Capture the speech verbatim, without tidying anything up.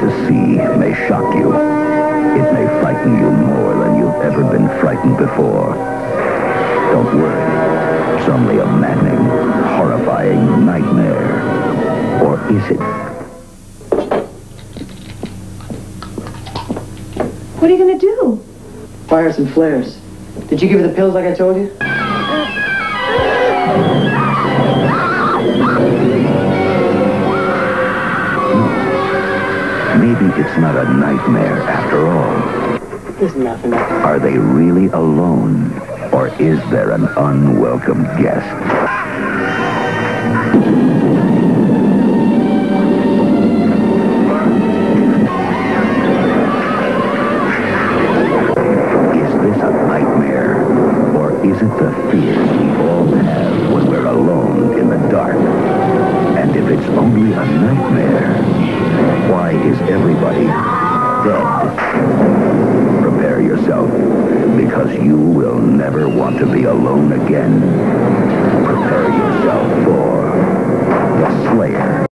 to see may shock you. It may frighten you more than you've ever been frightened before. Don't worry. It's only a maddening, horrifying nightmare. Or is it? What are you going to do? Fire some flares. Did you give her the pills like I told you? Maybe it's not a nightmare after all. There's nothing. Are they really alone? Or is there an unwelcome guest? Is it the fears we all have when we're alone in the dark? And if it's only a nightmare, why is everybody dead? Prepare yourself, because you will never want to be alone again. Prepare yourself for the Slayer.